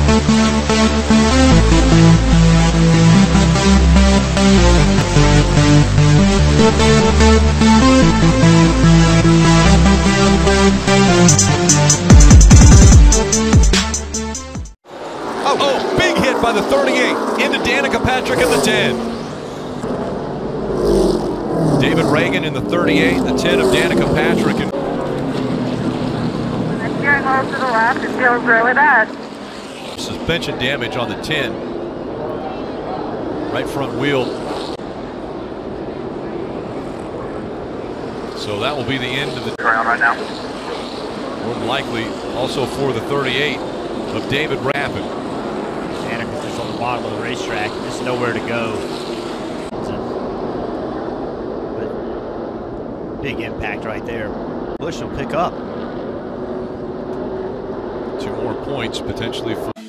Oh, big hit by the 38 into Danica Patrick in the 10. David Ragan in the 38, the 10 of Danica Patrick. Steering wheel to the left, it feels really bad. Suspension damage on the 10. Right front wheel. So that will be the end of the Ground right now. more than likely also for the 38 of David Ragan. Danica's just on the bottom of the racetrack, just nowhere to go. But big impact right there. Bush will pick up. 2 more points potentially for